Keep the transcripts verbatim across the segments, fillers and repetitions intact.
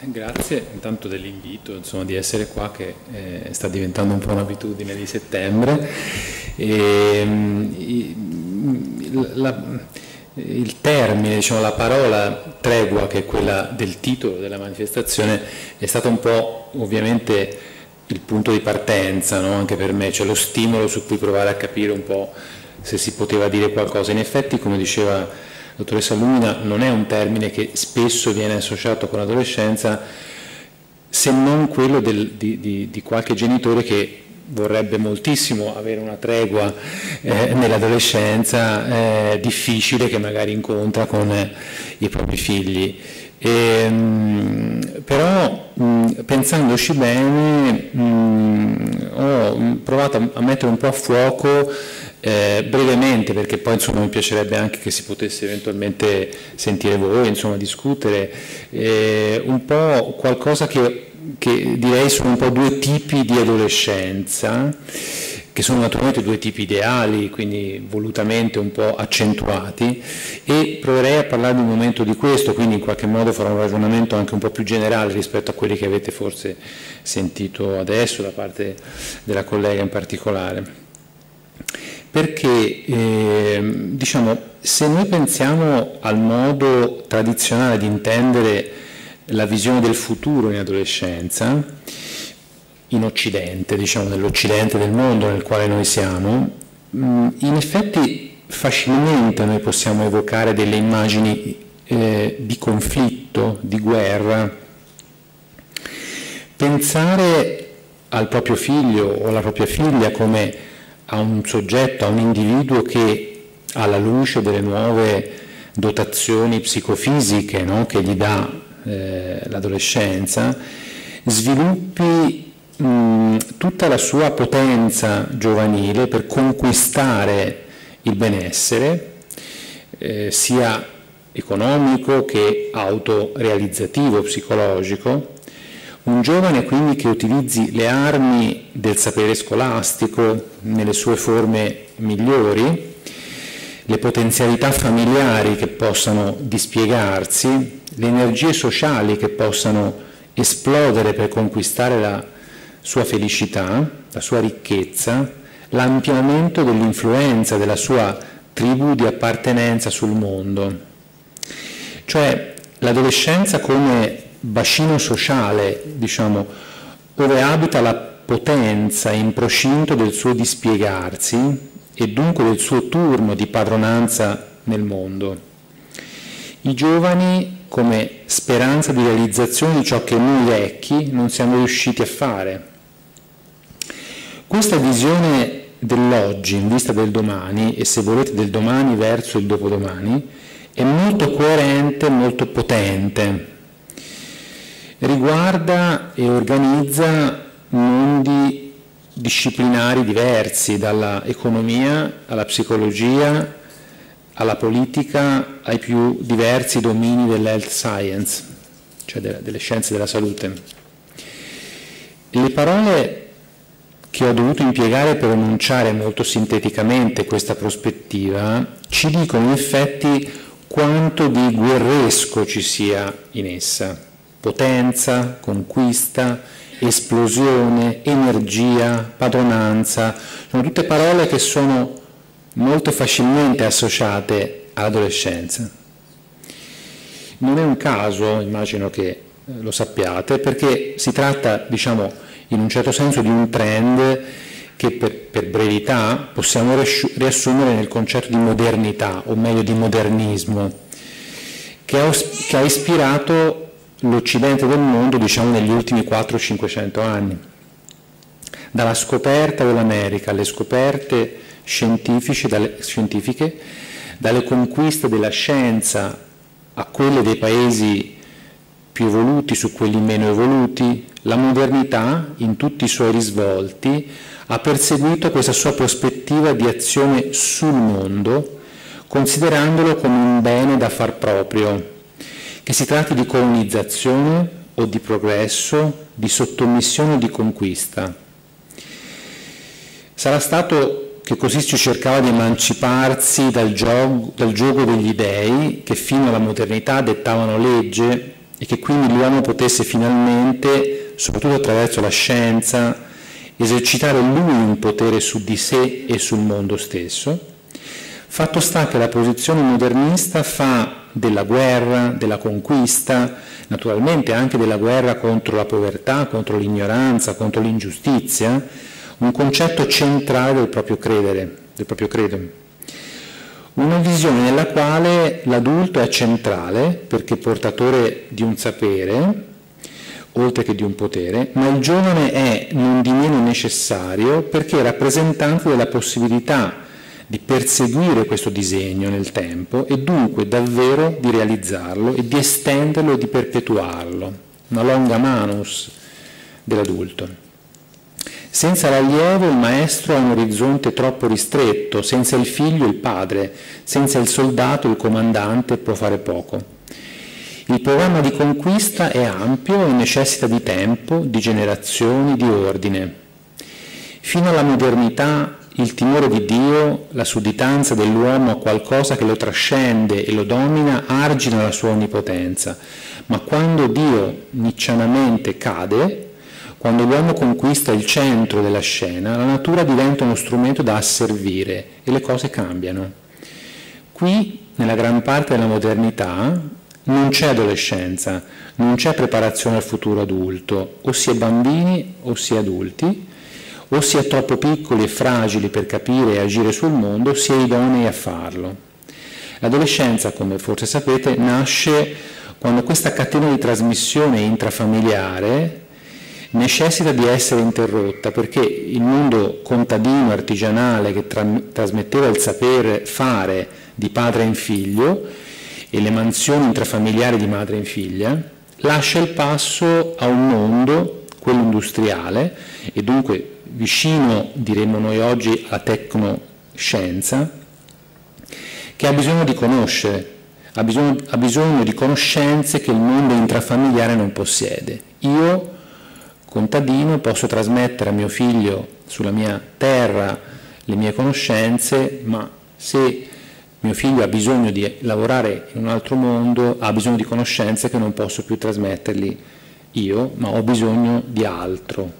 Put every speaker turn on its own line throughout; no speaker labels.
Grazie intanto dell'invito, insomma, di essere qua, che eh, sta diventando un po' un'abitudine di settembre. E, la, il termine, diciamo, la parola tregua, che è quella del titolo della manifestazione, è stata un po' ovviamente il punto di partenza, no? Anche per me, cioè lo stimolo su cui provare a capire un po' se si poteva dire qualcosa. In effetti, come diceva la dottoressa Lumina, non è un termine che spesso viene associato con l'adolescenza, se non quello del, di, di, di qualche genitore che vorrebbe moltissimo avere una tregua eh, nell'adolescenza eh, difficile che magari incontra con eh, i propri figli. E, mh, però mh, pensandoci bene mh, ho provato a, a mettere un po' a fuoco eh, brevemente, perché poi insomma mi piacerebbe anche che si potesse eventualmente sentire voi, insomma discutere eh, un po' qualcosa che, che direi sono un po' due tipi di adolescenza, che sono naturalmente due tipi ideali, quindi volutamente un po' accentuati, e proverei a parlare di un momento di questo, quindi in qualche modo farò un ragionamento anche un po' più generale rispetto a quelli che avete forse sentito adesso da parte della collega in particolare. Perché, eh, diciamo, se noi pensiamo al modo tradizionale di intendere la visione del futuro in adolescenza, in Occidente, diciamo nell'Occidente del mondo nel quale noi siamo, in effetti facilmente noi possiamo evocare delle immagini eh, di conflitto, di guerra. Pensare al proprio figlio o alla propria figlia come a un soggetto, a un individuo che alla luce delle nuove dotazioni psicofisiche, no, che gli dà eh, l'adolescenza, sviluppi tutta la sua potenza giovanile per conquistare il benessere, eh, sia economico che autorealizzativo, psicologico. Un giovane quindi che utilizzi le armi del sapere scolastico nelle sue forme migliori, le potenzialità familiari che possano dispiegarsi, le energie sociali che possano esplodere per conquistare la sua felicità, la sua ricchezza, l'ampliamento dell'influenza della sua tribù di appartenenza sul mondo. Cioè l'adolescenza come bacino sociale, diciamo, dove abita la potenza in procinto del suo dispiegarsi e dunque del suo turno di padronanza nel mondo. I giovani come speranza di realizzazione di ciò che noi vecchi non siamo riusciti a fare. Questa visione dell'oggi in vista del domani, e se volete del domani verso il dopodomani, è molto coerente, molto potente. Riguarda e organizza mondi disciplinari diversi, dalla economia alla psicologia, alla politica, ai più diversi domini dell'health science, cioè delle, delle scienze della salute. Le parole che ho dovuto impiegare per enunciare molto sinteticamente questa prospettiva ci dicono in effetti quanto di guerresco ci sia in essa: potenza, conquista, esplosione, energia, padronanza. Sono tutte parole che sono molto facilmente associate all'adolescenza. Non è un caso, immagino che lo sappiate, perché si tratta, diciamo, in un certo senso di un trend che per, per brevità possiamo riassumere nel concetto di modernità, o meglio di modernismo, che ha, che ha ispirato l'Occidente del mondo, diciamo, negli ultimi quattrocento cinquecento anni. Dalla scoperta dell'America alle scoperte scientifiche dalle, scientifiche, dalle conquiste della scienza a quelle dei paesi più evoluti su quelli meno evoluti, la modernità, in tutti i suoi risvolti, ha perseguito questa sua prospettiva di azione sul mondo, considerandolo come un bene da far proprio, che si tratti di colonizzazione o di progresso, di sottomissione o di conquista. Sarà stato che così si cercava di emanciparsi dal gioco, dal gioco degli dei che fino alla modernità dettavano legge e che quindi l'uomo potesse finalmente, soprattutto attraverso la scienza, esercitare lui un potere su di sé e sul mondo stesso. Fatto sta che la posizione modernista fa della guerra, della conquista, naturalmente anche della guerra contro la povertà, contro l'ignoranza, contro l'ingiustizia, un concetto centrale del proprio credere, del proprio credo. Una visione nella quale l'adulto è centrale perché portatore di un sapere, oltre che di un potere, ma il giovane è non di meno necessario perché è rappresentante della possibilità di perseguire questo disegno nel tempo e dunque davvero di realizzarlo e di estenderlo e di perpetuarlo, una longa manus dell'adulto. Senza l'allievo il maestro ha un orizzonte troppo ristretto, senza il figlio il padre, senza il soldato il comandante può fare poco. Il programma di conquista è ampio e necessita di tempo, di generazioni, di ordine. Fino alla modernità il timore di Dio, la sudditanza dell'uomo a qualcosa che lo trascende e lo domina, argina la sua onnipotenza. Ma quando Dio niccianamente cade, quando l'uomo conquista il centro della scena, la natura diventa uno strumento da asservire e le cose cambiano. Qui, nella gran parte della modernità, non c'è adolescenza, non c'è preparazione al futuro adulto, o si è bambini o si è adulti, o si è troppo piccoli e fragili per capire e agire sul mondo, o si è idonei a farlo. L'adolescenza, come forse sapete, nasce quando questa catena di trasmissione intrafamiliare necessita di essere interrotta, perché il mondo contadino, artigianale, che tra trasmetteva il sapere fare di padre in figlio e le mansioni intrafamiliari di madre in figlia, lascia il passo a un mondo, quello industriale, e dunque vicino, diremmo noi oggi, alla tecnoscienza, che ha bisogno di conoscere, ha bisogno, ha bisogno di conoscenze che il mondo intrafamiliare non possiede. Io, contadino, posso trasmettere a mio figlio sulla mia terra le mie conoscenze, ma se mio figlio ha bisogno di lavorare in un altro mondo, ha bisogno di conoscenze che non posso più trasmettergli io, ma ho bisogno di altro.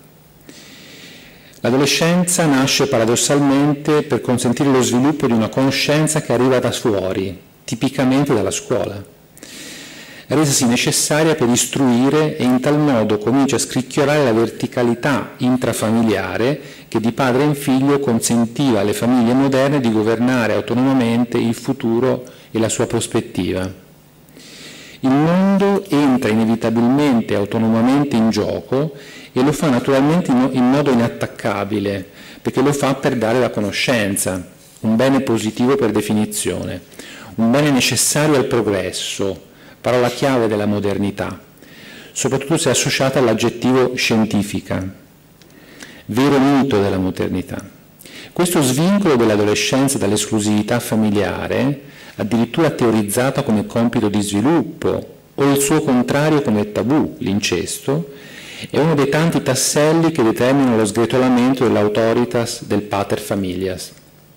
L'adolescenza nasce paradossalmente per consentire lo sviluppo di una conoscenza che arriva da fuori, tipicamente dalla scuola, resasi necessaria per istruire e in tal modo comincia a scricchiolare la verticalità intrafamiliare che di padre in figlio consentiva alle famiglie moderne di governare autonomamente il futuro e la sua prospettiva. Il mondo entra inevitabilmente e autonomamente in gioco e lo fa naturalmente in modo inattaccabile, perché lo fa per dare la conoscenza, un bene positivo per definizione, un bene necessario al progresso, parola chiave della modernità, soprattutto se associata all'aggettivo scientifica, vero mito della modernità. Questo svincolo dell'adolescenza dall'esclusività familiare, addirittura teorizzata come compito di sviluppo, o il suo contrario come tabù, l'incesto, è uno dei tanti tasselli che determinano lo sgretolamento dell'autoritas del pater familias.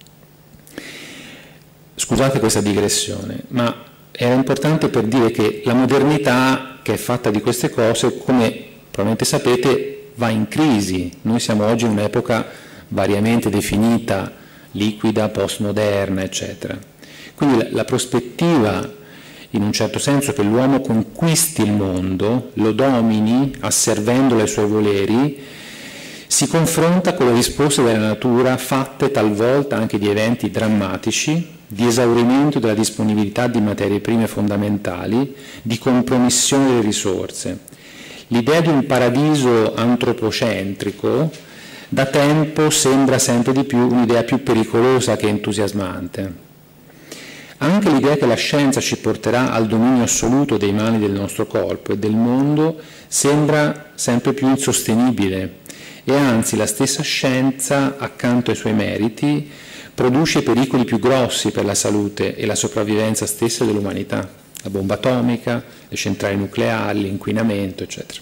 Scusate questa digressione, ma era importante per dire che la modernità, che è fatta di queste cose, come probabilmente sapete, va in crisi. Noi siamo oggi in un'epoca variamente definita, liquida, postmoderna, eccetera. Quindi la, la prospettiva, in un certo senso, che l'uomo conquisti il mondo, lo domini, asservendolo ai suoi voleri, si confronta con le risposte della natura fatte talvolta anche di eventi drammatici, di esaurimento della disponibilità di materie prime fondamentali, di compromissione delle risorse. L'idea di un paradiso antropocentrico da tempo sembra sempre di più un'idea più pericolosa che entusiasmante. Anche l'idea che la scienza ci porterà al dominio assoluto dei mali del nostro corpo e del mondo sembra sempre più insostenibile e anzi la stessa scienza, accanto ai suoi meriti, produce pericoli più grossi per la salute e la sopravvivenza stessa dell'umanità, la bomba atomica, le centrali nucleari, l'inquinamento, eccetera.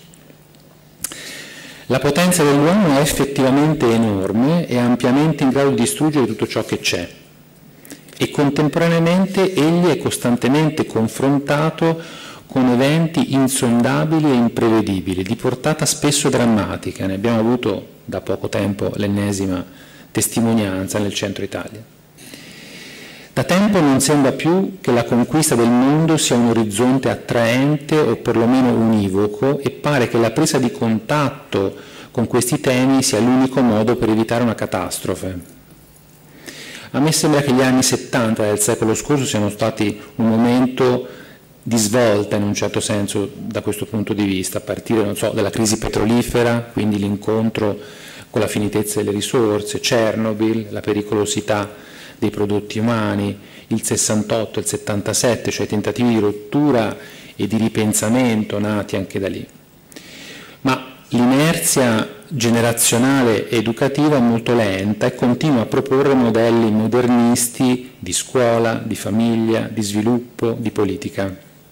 La potenza dell'uomo è effettivamente enorme e ampiamente in grado di distruggere tutto ciò che c'è. E contemporaneamente egli è costantemente confrontato con eventi insondabili e imprevedibili, di portata spesso drammatica. Ne abbiamo avuto da poco tempo l'ennesima testimonianza nel centro Italia. Da tempo non sembra più che la conquista del mondo sia un orizzonte attraente o perlomeno univoco, e pare che la presa di contatto con questi temi sia l'unico modo per evitare una catastrofe. A me sembra che gli anni settanta del secolo scorso siano stati un momento di svolta in un certo senso da questo punto di vista, a partire, non so, dalla crisi petrolifera, quindi l'incontro con la finitezza delle risorse, Chernobyl, la pericolosità dei prodotti umani, il sessantotto, il settantasette, cioè tentativi di rottura e di ripensamento nati anche da lì. Ma l'inerzia generazionale e educativa è molto lenta e continua a proporre modelli modernisti di scuola, di famiglia, di sviluppo, di politica.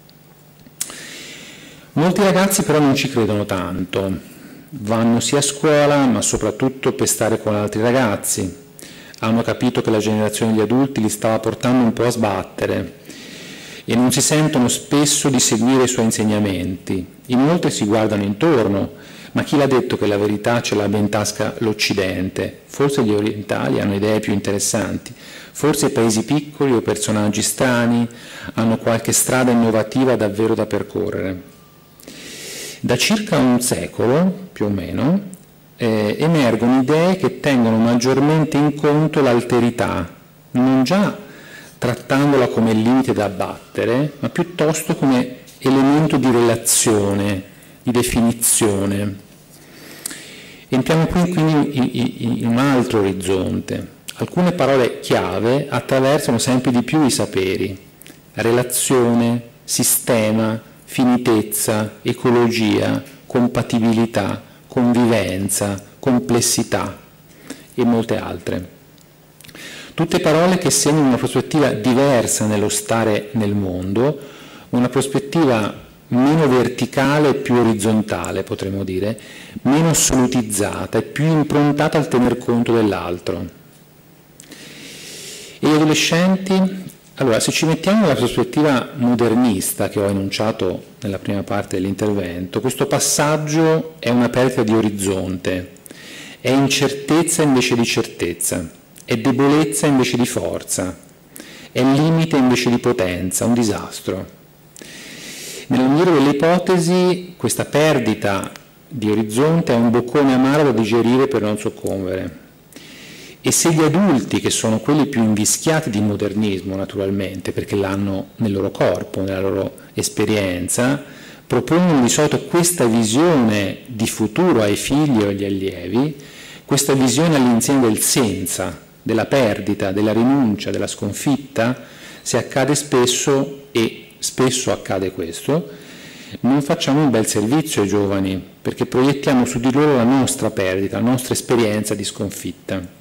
Molti ragazzi però non ci credono tanto, vanno sì a scuola ma soprattutto per stare con altri ragazzi, hanno capito che la generazione degli adulti li stava portando un po' a sbattere e non si sentono spesso di seguire i suoi insegnamenti. Inoltre si guardano intorno, ma chi l'ha detto che la verità ce l'abbia in tasca l'Occidente? Forse gli orientali hanno idee più interessanti, forse i paesi piccoli o personaggi strani hanno qualche strada innovativa davvero da percorrere. Da circa un secolo, più o meno, eh, emergono idee che tengono maggiormente in conto l'alterità, non già trattandola come limite da abbattere, ma piuttosto come elemento di relazione, di definizione. Entriamo qui quindi in un altro orizzonte. Alcune parole chiave attraversano sempre di più i saperi: relazione, sistema, finitezza, ecologia, compatibilità, convivenza, complessità e molte altre. Tutte parole che segnano una prospettiva diversa nello stare nel mondo, una prospettiva meno verticale e più orizzontale, potremmo dire, meno assolutizzata e più improntata al tener conto dell'altro. E gli adolescenti? Allora, se ci mettiamo nella prospettiva modernista che ho enunciato nella prima parte dell'intervento, questo passaggio è una perdita di orizzonte, è incertezza invece di certezza, è debolezza invece di forza, è limite invece di potenza, un disastro. Nel migliore delle ipotesi, questa perdita di orizzonte è un boccone amaro da digerire per non soccombere. E se gli adulti, che sono quelli più invischiati di modernismo naturalmente, perché l'hanno nel loro corpo, nella loro esperienza, propongono di solito questa visione di futuro ai figli o agli allievi, questa visione all'insegna del senza, della perdita, della rinuncia, della sconfitta, se accade spesso, e spesso accade questo, non facciamo un bel servizio ai giovani, perché proiettiamo su di loro la nostra perdita, la nostra esperienza di sconfitta.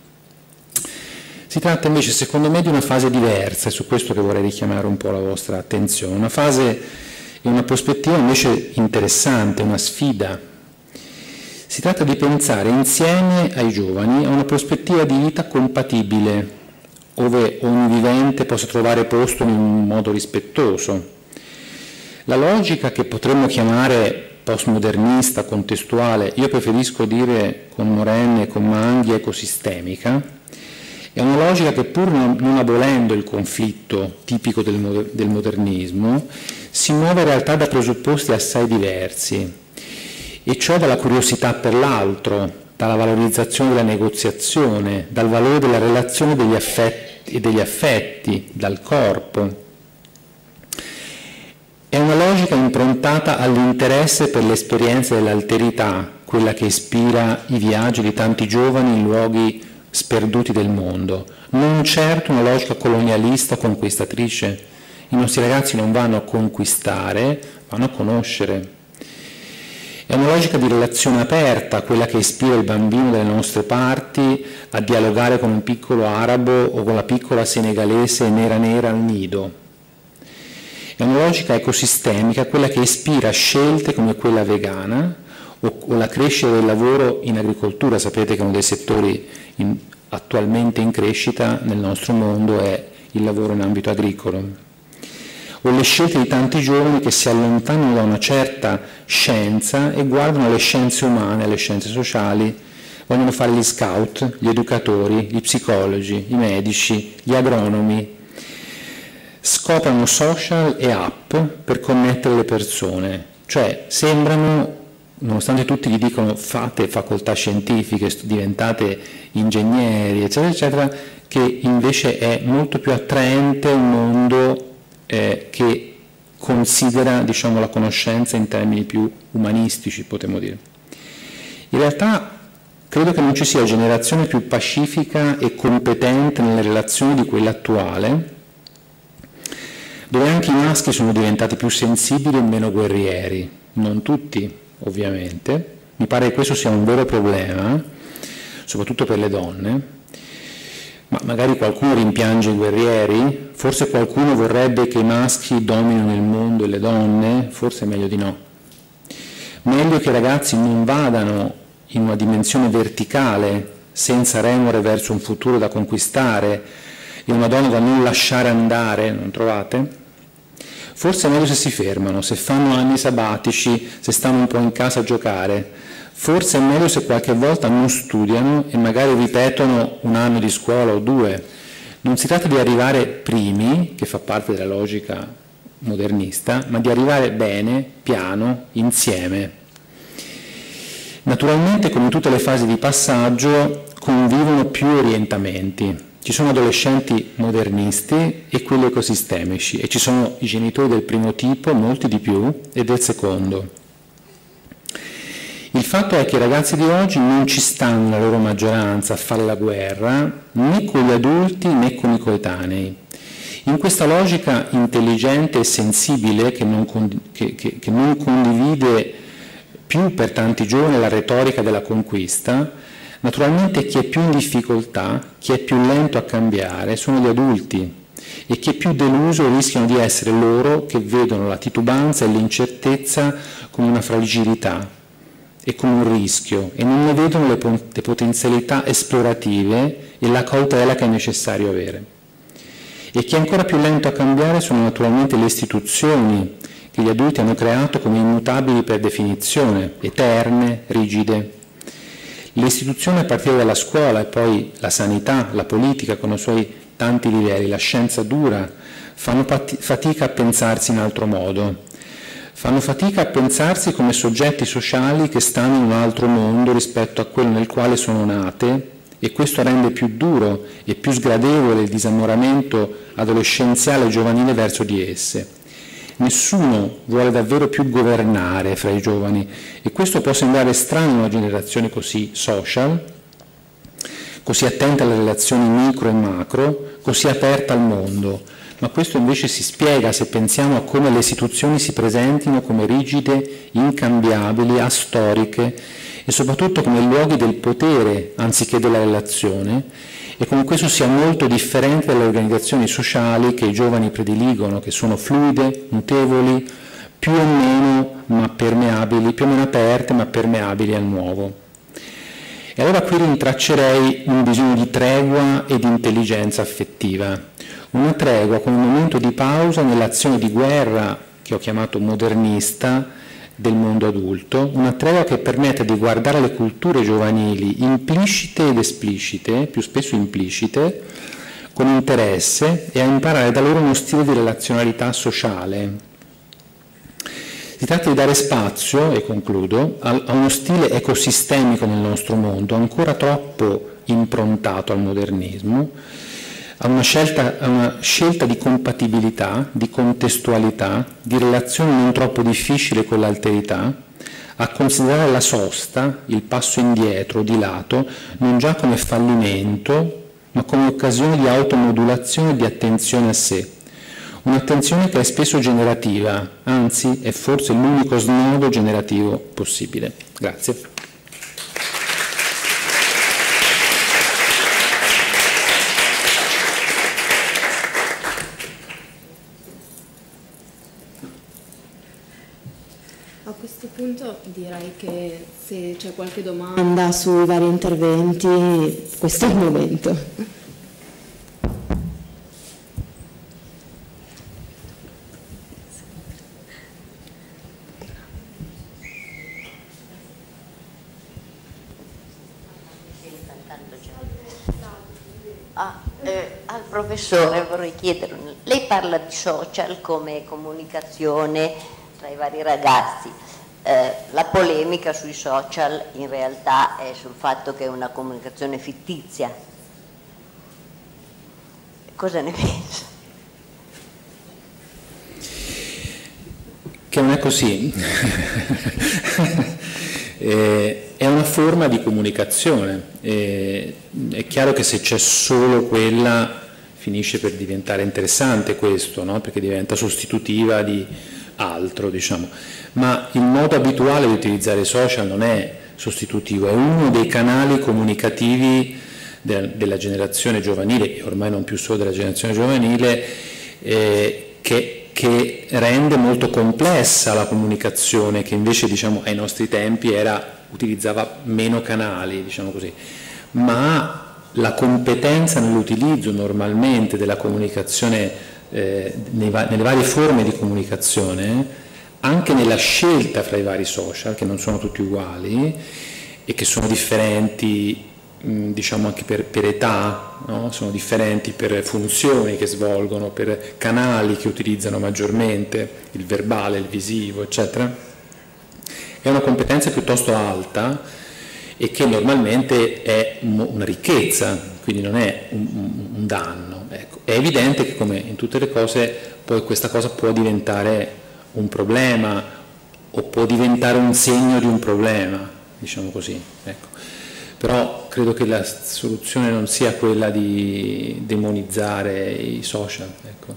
Si tratta invece, secondo me, di una fase diversa, è su questo che vorrei richiamare un po' la vostra attenzione, una fase e una prospettiva invece interessante, una sfida. Si tratta di pensare insieme ai giovani a una prospettiva di vita compatibile, dove ogni vivente possa trovare posto in un modo rispettoso. La logica che potremmo chiamare postmodernista, contestuale, io preferisco dire con Moren e con Manghi ecosistemica, è una logica che, pur non abolendo il conflitto tipico del, del modernismo, si muove in realtà da presupposti assai diversi, e cioè dalla curiosità per l'altro, dalla valorizzazione della negoziazione, dal valore della relazione degli affetti, degli affetti, dal corpo. È una logica improntata all'interesse per l'esperienza dell'alterità, quella che ispira i viaggi di tanti giovani in luoghi sperduti del mondo, non certo una logica colonialista o conquistatrice. I nostri ragazzi non vanno a conquistare, vanno a conoscere. È una logica di relazione aperta, quella che ispira il bambino delle nostre parti a dialogare con un piccolo arabo o con la piccola senegalese nera nera al nido. È una logica ecosistemica, quella che ispira scelte come quella vegana o, o la crescita del lavoro in agricoltura. Sapete che uno dei settori in, attualmente in crescita nel nostro mondo è il lavoro in ambito agricolo. o le scelte di tanti giovani che si allontanano da una certa scienza e guardano le scienze umane, le scienze sociali, vogliono fare gli scout, gli educatori, gli psicologi, i medici, gli agronomi, scoprono social e app per connettere le persone, cioè sembrano, nonostante tutti gli dicono fate facoltà scientifiche, diventate ingegneri, eccetera, eccetera, che invece è molto più attraente un mondo eh, che considera, diciamo, la conoscenza in termini più umanistici, potremmo dire. In realtà credo che non ci sia generazione più pacifica e competente nelle relazioni di quella attuale, dove anche i maschi sono diventati più sensibili e meno guerrieri, non tutti ovviamente, mi pare che questo sia un vero problema, soprattutto per le donne, ma magari qualcuno rimpiange i guerrieri, forse qualcuno vorrebbe che i maschi dominino il mondo e le donne, forse è meglio di no. Meglio che i ragazzi non vadano in una dimensione verticale, senza remore verso un futuro da conquistare e una donna da non lasciare andare, non trovate? Forse è meglio se si fermano, se fanno anni sabbatici, se stanno un po' in casa a giocare. Forse è meglio se qualche volta non studiano e magari ripetono un anno di scuola o due. Non si tratta di arrivare primi, che fa parte della logica modernista, ma di arrivare bene, piano, insieme. Naturalmente, come in tutte le fasi di passaggio, convivono più orientamenti. Ci sono adolescenti modernisti e quelli ecosistemici e ci sono i genitori del primo tipo, molti di più, e del secondo. Il fatto è che i ragazzi di oggi non ci stanno nella loro maggioranza a fare la guerra né con gli adulti né con i coetanei. In questa logica intelligente e sensibile che non, che, che, che non condivide più per tanti giovani la retorica della conquista, naturalmente chi è più in difficoltà, chi è più lento a cambiare sono gli adulti e chi è più deluso rischiano di essere loro che vedono la titubanza e l'incertezza come una fragilità e come un rischio e non ne vedono le, le potenzialità esplorative e la cautela che è necessario avere. E chi è ancora più lento a cambiare sono naturalmente le istituzioni che gli adulti hanno creato come immutabili per definizione, eterne, rigide. Le istituzioni a partire dalla scuola e poi la sanità, la politica con i suoi tanti livelli, la scienza dura, fanno fatica a pensarsi in altro modo. Fanno fatica a pensarsi come soggetti sociali che stanno in un altro mondo rispetto a quello nel quale sono nate e questo rende più duro e più sgradevole il disammoramento adolescenziale e giovanile verso di esse. Nessuno vuole davvero più governare fra i giovani e questo può sembrare strano in una generazione così social, così attenta alle relazioni micro e macro, così aperta al mondo, ma questo invece si spiega se pensiamo a come le istituzioni si presentino come rigide, incambiabili, astoriche e soprattutto come luoghi del potere anziché della relazione e come questo sia molto differente dalle organizzazioni sociali che i giovani prediligono, che sono fluide, mutevoli, più o meno ma permeabili, più o meno aperte ma permeabili al nuovo. E allora qui rintraccerei un bisogno di tregua e di intelligenza affettiva, una tregua con un momento di pausa nell'azione di guerra che ho chiamato modernista del mondo adulto, una tregua che permette di guardare le culture giovanili implicite ed esplicite, più spesso implicite, con interesse e a imparare da loro uno stile di relazionalità sociale. Si tratta di dare spazio, e concludo, a uno stile ecosistemico nel nostro mondo, ancora troppo improntato al modernismo, a una scelta, a una scelta di compatibilità, di contestualità, di relazione non troppo difficile con l'alterità, a considerare la sosta, il passo indietro, di lato, non già come fallimento, ma come occasione di automodulazione e di attenzione a sé. Un'attenzione che è spesso generativa, anzi è forse l'unico snodo generativo possibile. Grazie.
A questo punto direi che se c'è qualche domanda sui vari interventi, questo è il momento.
Ah, eh, al professore vorrei chiedere, lei parla di social come comunicazione tra i vari ragazzi, eh, la polemica sui social in realtà è sul fatto che è una comunicazione fittizia. Cosa ne pensa?
Che non è così. eh, è una forma di comunicazione. Eh, è chiaro che se c'è solo quella finisce per diventare interessante questo, no? Perché diventa sostitutiva di altro, diciamo. Ma il modo abituale di utilizzare i social non è sostitutivo, è uno dei canali comunicativi de della generazione giovanile, e ormai non più solo della generazione giovanile, eh, che che rende molto complessa la comunicazione, che invece, diciamo, ai nostri tempi era, utilizzava meno canali, diciamo così. Ma la competenza nell'utilizzo normalmente della comunicazione, eh, nei va nelle varie forme di comunicazione, anche nella scelta fra i vari social, che non sono tutti uguali e che sono differenti, diciamo anche per, per età, no? Sono differenti per funzioni che svolgono, per canali che utilizzano maggiormente, il verbale, il visivo, eccetera. È una competenza piuttosto alta e che normalmente è una ricchezza, quindi non è un, un danno. Ecco. È evidente che, come in tutte le cose, poi questa cosa può diventare un problema o può diventare un segno di un problema, diciamo così. Ecco. Però credo che la soluzione non sia quella di demonizzare i social. Ecco.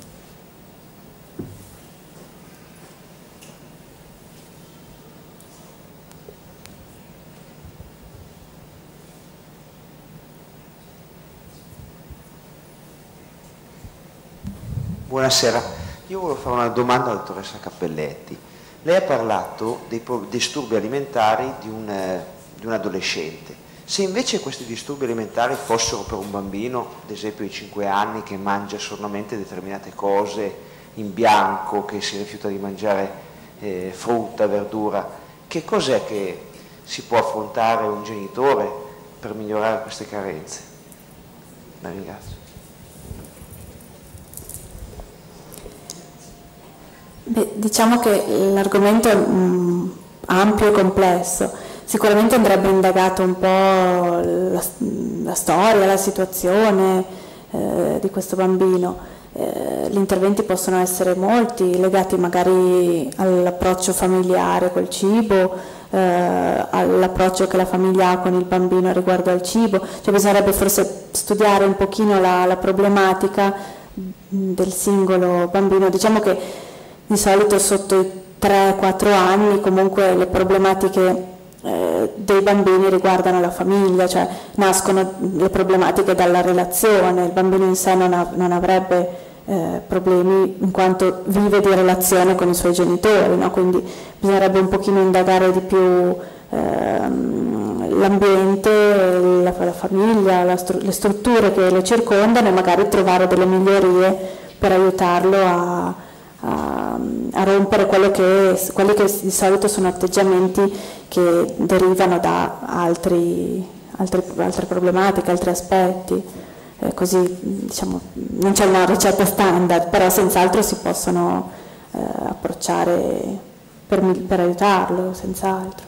Buonasera, io volevo fare una domanda alla dottoressa Cappelletti. Lei ha parlato dei disturbi alimentari di un, eh, di un adolescente. Se invece questi disturbi alimentari fossero per un bambino, ad esempio di cinque anni, che mangia solamente determinate cose in bianco, che si rifiuta di mangiare eh, frutta, verdura, che cos'è che si può affrontare un genitore per migliorare queste carenze? La ringrazio.
Beh, diciamo che l'argomento è mh, ampio e complesso. Sicuramente andrebbe indagato un po' la, la storia, la situazione eh, di questo bambino. Eh, gli interventi possono essere molti, legati magari all'approccio familiare col cibo, eh, all'approccio che la famiglia ha con il bambino riguardo al cibo. Cioè bisognerebbe forse studiare un pochino la, la problematica del singolo bambino. Diciamo che di solito sotto i tre quattro anni comunque le problematiche dei bambini riguardano la famiglia, cioè nascono le problematiche dalla relazione, il bambino in sé non, ha, non avrebbe eh, problemi in quanto vive di relazione con i suoi genitori, no? Quindi bisognerebbe un pochino indagare di più ehm, l'ambiente, la, la famiglia, la stru le strutture che lo circondano e magari trovare delle migliorie per aiutarlo a A, a rompere quello che, quelli che di solito sono atteggiamenti che derivano da altri, altri, altre problematiche, altri aspetti, eh, così diciamo non c'è una ricetta standard, però senz'altro si possono eh, approcciare per, per aiutarlo, senz'altro.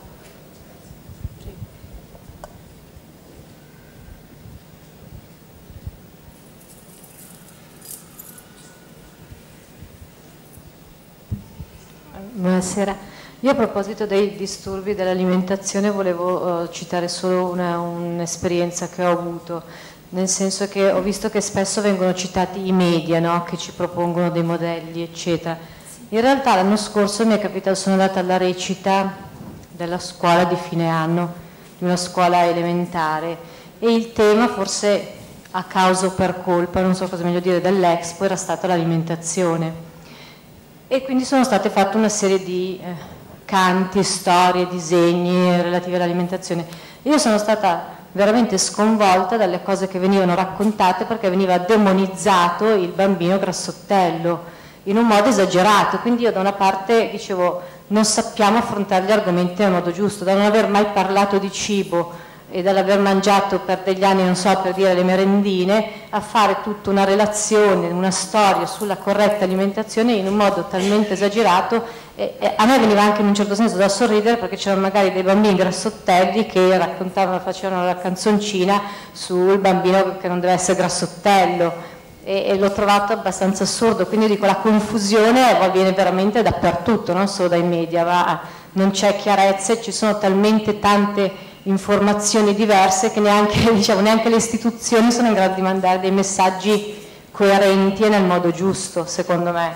Buonasera, io a proposito dei disturbi dell'alimentazione volevo uh, citare solo un'esperienza un che ho avuto, nel senso che ho visto che spesso vengono citati i media, no? Che ci propongono dei modelli eccetera. In realtà l'anno scorso mi è capitato, sono andata alla recita della scuola di fine anno, di una scuola elementare, e il tema, forse a causa o per colpa, non so cosa meglio dire, dell'Expo era stata l'alimentazione. E quindi sono state fatte una serie di eh, canti, storie, disegni relativi all'alimentazione. Io sono stata veramente sconvolta dalle cose che venivano raccontate, perché veniva demonizzato il bambino grassottello in un modo esagerato. Quindi io da una parte dicevo non sappiamo affrontare gli argomenti nel modo giusto, da non aver mai parlato di cibo e dall'aver mangiato per degli anni, non so, per dire le merendine, a fare tutta una relazione, una storia sulla corretta alimentazione in un modo talmente esagerato, e, e a me veniva anche in un certo senso da sorridere, perché c'erano magari dei bambini grassottelli che raccontavano, facevano la canzoncina sul bambino che non deve essere grassottello, e, e l'ho trovato abbastanza assurdo. Quindi dico, la confusione avviene veramente dappertutto, non solo dai media, ma non c'è chiarezza e ci sono talmente tante informazioni diverse che neanche, diciamo, neanche le istituzioni sono in grado di mandare dei messaggi coerenti e nel modo giusto, secondo me.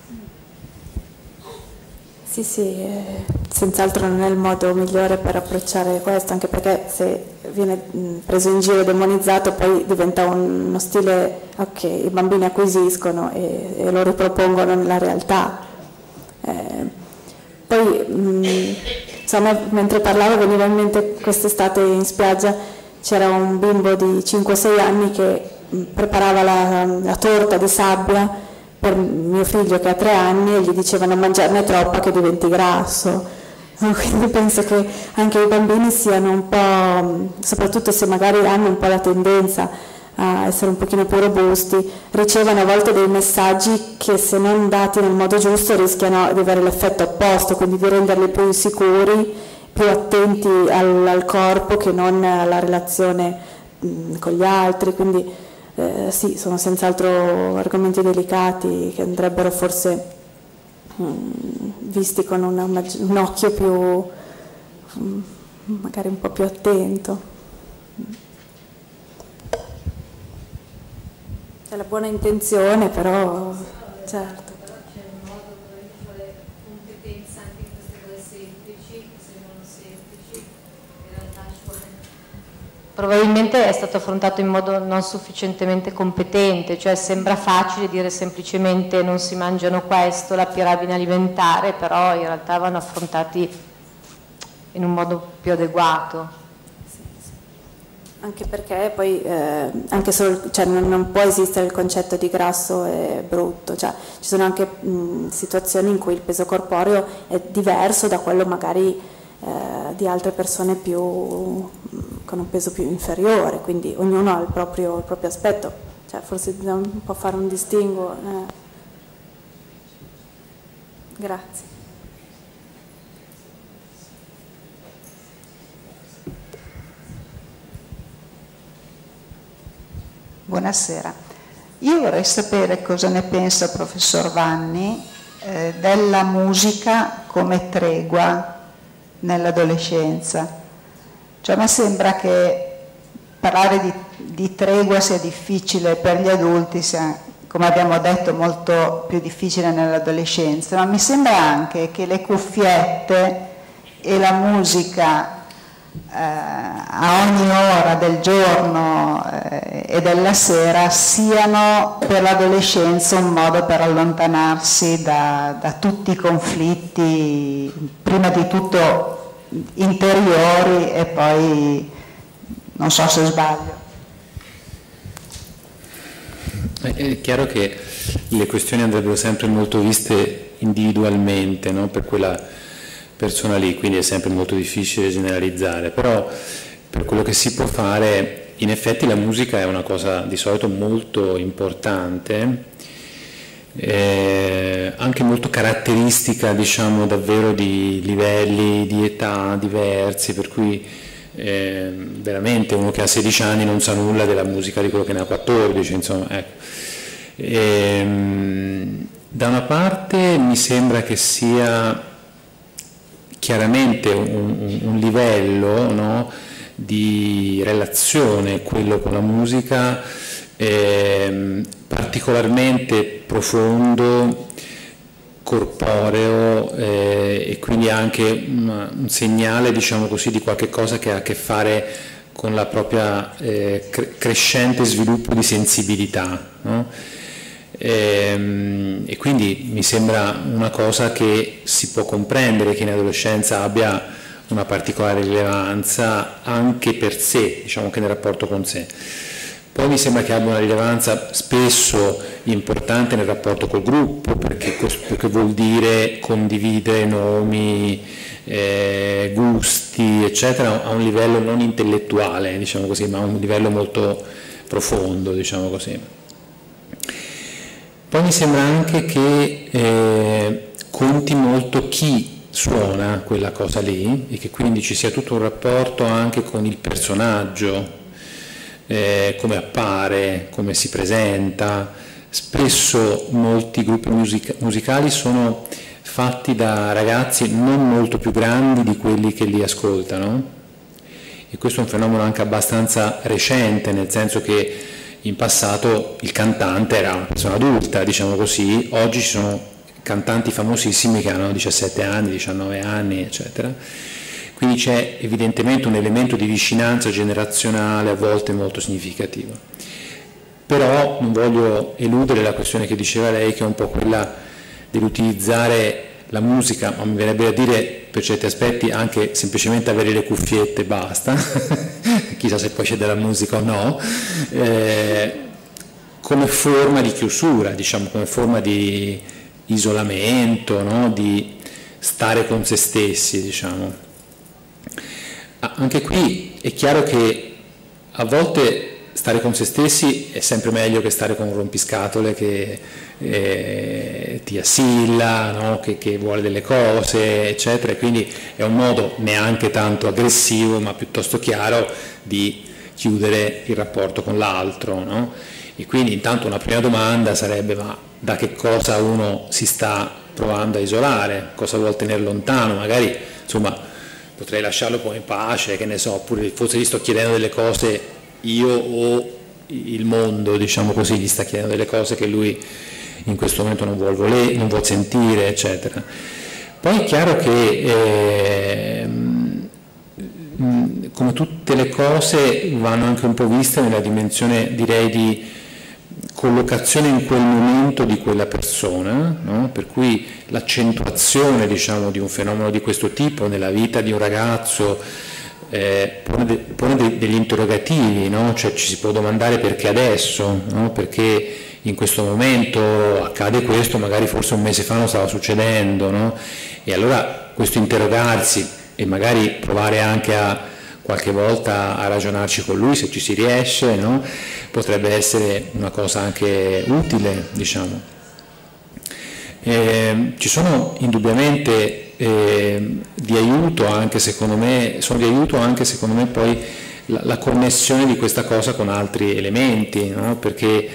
Sì, sì, eh, senz'altro non è il modo migliore per approcciare questo, anche perché se viene preso in giro e demonizzato poi diventa un, uno stile, ok, i bambini acquisiscono e, e lo ripropongono nella realtà. Eh, poi, mh, insomma, mentre parlavo veniva in mente quest'estate in spiaggia c'era un bimbo di cinque sei anni che preparava la, la torta di sabbia per mio figlio che ha tre anni e gli dicevano mangiarne troppa che diventi grasso. Quindi penso che anche i bambini siano un po', soprattutto se magari hanno un po' la tendenza a essere un pochino più robusti, ricevono a volte dei messaggi che se non dati nel modo giusto rischiano di avere l'effetto opposto, quindi di renderli più insicuri, più attenti al, al corpo che non alla relazione mh, con gli altri. Quindi eh, sì, sono senz'altro argomenti delicati che andrebbero forse mh, visti con una, un occhio più, mh, magari un po' più attento. C'è la buona intenzione, però certo.
Però c'è un modo per fare competenza anche in queste cose semplici, che sembrano semplici, in realtà probabilmente è stato affrontato in modo non sufficientemente competente, cioè sembra facile dire semplicemente non si mangiano questo, la piramide alimentare, però in realtà vanno affrontati in un modo più adeguato.
Anche perché poi eh, anche solo, cioè non, non può esistere il concetto di grasso e brutto, cioè, ci sono anche mh, situazioni in cui il peso corporeo è diverso da quello magari eh, di altre persone più, mh, con un peso più inferiore, quindi ognuno ha il proprio, il proprio aspetto, cioè, forse bisogna un po' fare un distinguo. Eh. Grazie.
Buonasera, io vorrei sapere cosa ne pensa il professor Vanni eh, della musica come tregua nell'adolescenza. Cioè, a me sembra che parlare di, di tregua sia difficile per gli adulti, sia, come abbiamo detto, molto più difficile nell'adolescenza, ma mi sembra anche che le cuffiette e la musica Eh, a ogni ora del giorno eh, e della sera siano per l'adolescenza un modo per allontanarsi da, da tutti i conflitti, prima di tutto interiori e poi non so se sbaglio.
È chiaro che le questioni andrebbero sempre molto viste individualmente, no? Per quella persona lì, quindi è sempre molto difficile generalizzare, però per quello che si può fare, in effetti la musica è una cosa di solito molto importante, eh, anche molto caratteristica, diciamo, davvero di livelli di età diversi, per cui eh, veramente uno che ha sedici anni non sa nulla della musica di quello che ne ha quattordici, insomma, ecco. E, da una parte mi sembra che sia chiaramente un, un livello, no, di relazione, quello con la musica, eh, particolarmente profondo, corporeo eh, e quindi anche un, un segnale, diciamo così, di qualche cosa che ha a che fare con la propria eh, cre- crescente sviluppo di sensibilità, no? E, e quindi mi sembra una cosa che si può comprendere che in adolescenza abbia una particolare rilevanza anche per sé, diciamo che nel rapporto con sé. Poi mi sembra che abbia una rilevanza spesso importante nel rapporto col gruppo, perché, perché vuol dire condividere nomi, eh, gusti, eccetera, a un livello non intellettuale, diciamo così, ma a un livello molto profondo, diciamo così. Poi mi sembra anche che eh, conti molto chi suona quella cosa lì e che quindi ci sia tutto un rapporto anche con il personaggio, eh, come appare, come si presenta. Spesso molti gruppi musica- musicali sono fatti da ragazzi non molto più grandi di quelli che li ascoltano, e questo è un fenomeno anche abbastanza recente, nel senso che in passato il cantante era una persona adulta, diciamo così. Oggi ci sono cantanti famosissimi che hanno diciassette anni, diciannove anni, eccetera. Quindi c'è evidentemente un elemento di vicinanza generazionale a volte molto significativo. Però non voglio eludere la questione che diceva lei, che è un po' quella dell'utilizzare la musica, ma mi verrebbe da dire per certi aspetti anche semplicemente avere le cuffiette e basta, chissà se poi c'è della musica o no, eh, come forma di chiusura, diciamo, come forma di isolamento, no? Di stare con se stessi, diciamo. Ah, anche qui è chiaro che a volte stare con se stessi è sempre meglio che stare con un rompiscatole che eh, ti assilla, no? che, che vuole delle cose, eccetera, e quindi è un modo neanche tanto aggressivo ma piuttosto chiaro di chiudere il rapporto con l'altro, no? E quindi intanto una prima domanda sarebbe: ma da che cosa uno si sta provando a isolare, cosa vuol tenere lontano? Magari insomma potrei lasciarlo poi in pace, che ne so, oppure forse gli sto chiedendo delle cose io o il mondo, diciamo così, gli sta chiedendo delle cose che lui in questo momento non vuol volere, non vuol sentire, eccetera. Poi è chiaro che eh, come tutte le cose vanno anche un po' viste nella dimensione, direi, di collocazione in quel momento di quella persona, no? Per cui l'accentuazione, diciamo, di un fenomeno di questo tipo nella vita di un ragazzo Eh, pone, de, pone de, degli interrogativi, no? Cioè ci si può domandare perché adesso, no? Perché in questo momento accade questo, magari forse un mese fa non stava succedendo, no? E allora questo interrogarsi e magari provare anche a qualche volta a ragionarci con lui, se ci si riesce, no? Potrebbe essere una cosa anche utile, diciamo. Eh, ci sono indubbiamente Eh, di aiuto anche secondo me, sono di aiuto anche secondo me poi la, la connessione di questa cosa con altri elementi, no? Perché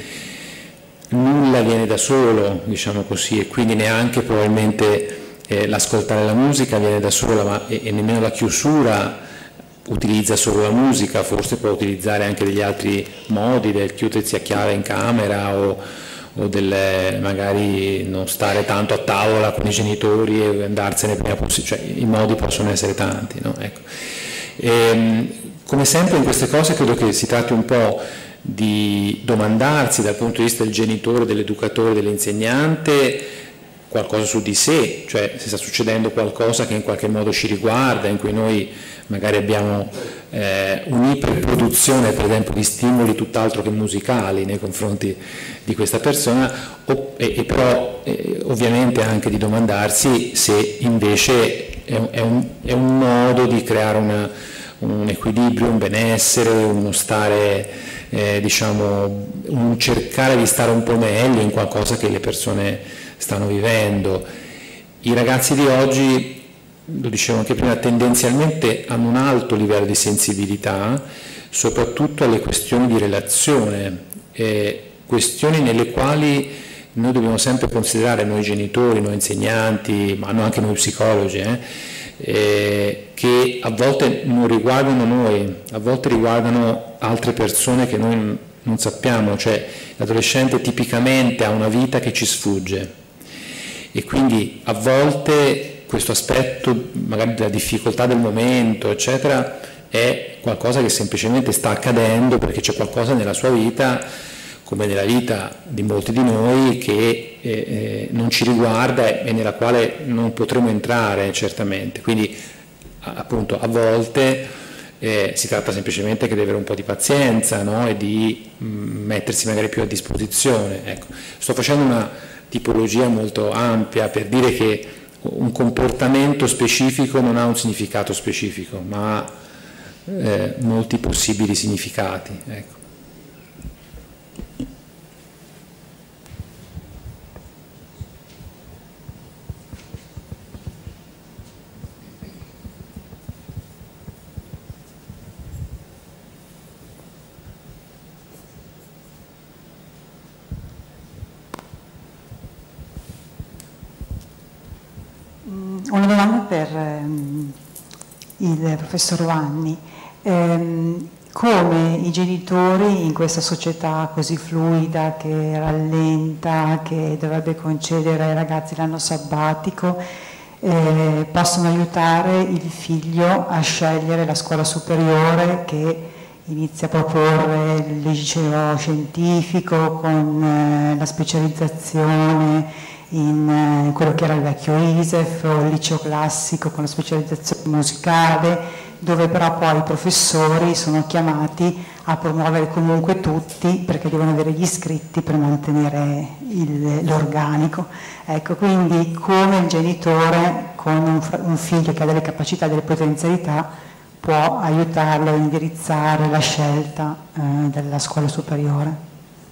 nulla viene da solo, diciamo così, e quindi neanche probabilmente eh, l'ascoltare la musica viene da sola, ma, e, e nemmeno la chiusura utilizza solo la musica, forse può utilizzare anche degli altri modi, del chiudersi a chiave in camera o o del magari non stare tanto a tavola con i genitori e andarsene prima possibile, cioè i modi possono essere tanti, no? Ecco. E, come sempre in queste cose credo che si tratti un po' di domandarsi dal punto di vista del genitore, dell'educatore, dell'insegnante qualcosa su di sé, cioè se sta succedendo qualcosa che in qualche modo ci riguarda, in cui noi magari abbiamo eh, un'iperproduzione per esempio di stimoli tutt'altro che musicali nei confronti di questa persona, o, e, e però eh, ovviamente anche di domandarsi se invece è un, è un, è un modo di creare una, un equilibrio, un benessere, uno stare, eh, diciamo, un cercare di stare un po' meglio in qualcosa che le persone stanno vivendo. I ragazzi di oggi, lo dicevo anche prima, tendenzialmente hanno un alto livello di sensibilità, soprattutto alle questioni di relazione, eh, questioni nelle quali noi dobbiamo sempre considerare, noi genitori, noi insegnanti, ma anche noi psicologi, eh, eh, che a volte non riguardano noi, a volte riguardano altre persone che noi non sappiamo, cioè l'adolescente tipicamente ha una vita che ci sfugge e quindi a volte questo aspetto magari della difficoltà del momento, eccetera, è qualcosa che semplicemente sta accadendo perché c'è qualcosa nella sua vita, come nella vita di molti di noi, che eh, non ci riguarda e nella quale non potremo entrare certamente. Quindi appunto a volte Eh, si tratta semplicemente che di avere un po' di pazienza, no? E di mh, mettersi magari più a disposizione. Ecco. Sto facendo una tipologia molto ampia per dire che un comportamento specifico non ha un significato specifico, ma ha eh, molti possibili significati. Ecco.
Una domanda per ehm, il professor Vanni. Ehm, come i genitori in questa società così fluida, che rallenta, che dovrebbe concedere ai ragazzi l'anno sabbatico, eh, possono aiutare il figlio a scegliere la scuola superiore che inizia a proporre il liceo scientifico con eh, la specializzazione in eh, quello che era il vecchio I S E F o il liceo classico con la specializzazione musicale, dove però poi i professori sono chiamati a promuovere comunque tutti perché devono avere gli iscritti per mantenere l'organico. Ecco, quindi come il genitore con un, un figlio che ha delle capacità, delle potenzialità, può aiutarlo a indirizzare la scelta eh, della scuola superiore.